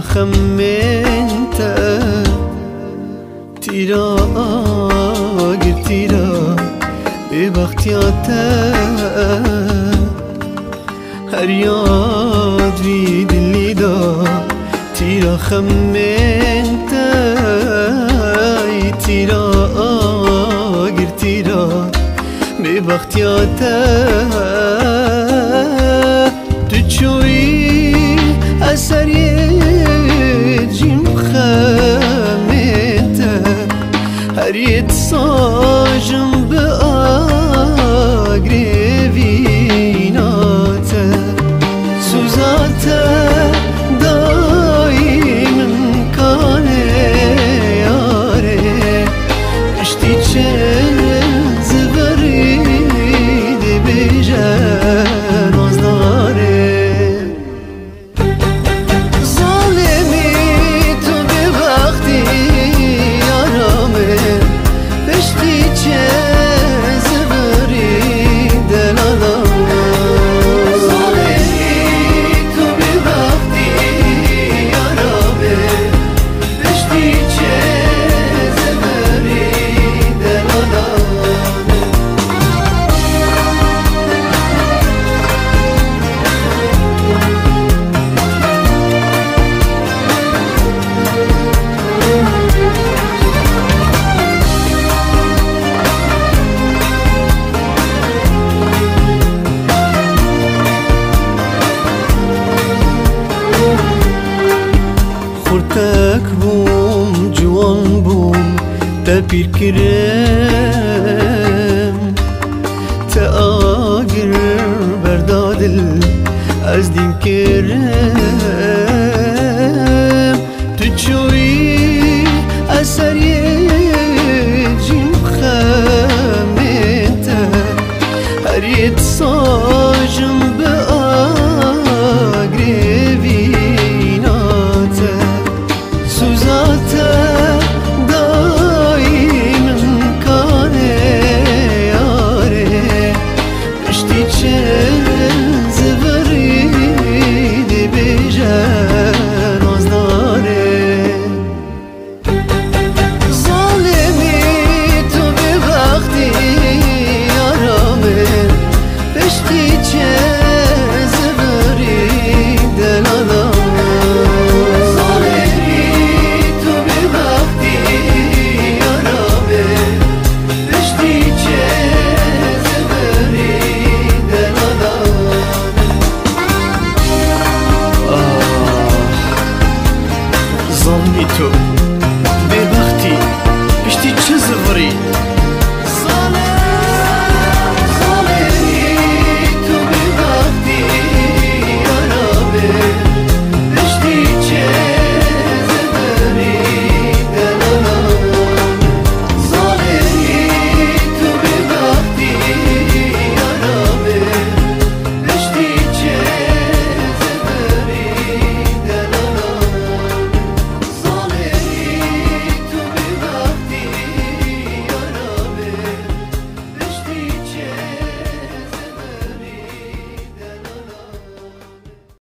خمنت تیرا گر تیرا به بختیات هر یاد وی دلی دا تیرا خمنت تیرا گر تیرا به بختیات تو چوی اثری جیم خمنت هر یت ساجم به آگری وینات سوزات دایم امکانه یاره اشتی چه زبری دی بیجن آزداره خورتک بوم جوان بوم تا پیر کرم تا آگر بردادل از دین کرم تو چوی اثری جیم خمنت هر یت